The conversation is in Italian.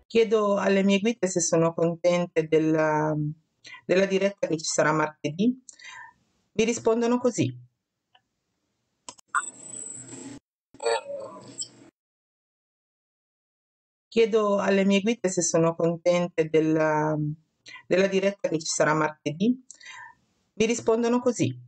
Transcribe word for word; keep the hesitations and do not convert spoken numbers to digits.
Chiedo alle mie guide se sono contente della, della diretta che ci sarà martedì. Mi rispondono così. Chiedo alle mie guide se sono contente della, della diretta che ci sarà martedì. Mi rispondono così.